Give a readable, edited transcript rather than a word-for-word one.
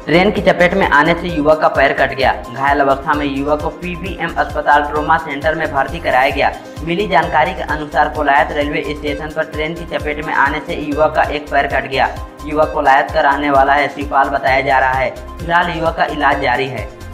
Train की चपेट में आने से युवक का पैर कट गया। घायल अवस्था में युवक को पीबीएम अस्पताल ट्रॉमा सेंटर में भर्ती कराया गया। मिली जानकारी के अनुसार कोलायत रेलवे स्टेशन पर ट्रेन की चपेट में आने से युवक का एक पैर कट गया। युवक कोलायत का रहने वाला है, श्रीपाल बताया जा रहा है। फिलहाल युवक का इलाज जारी है।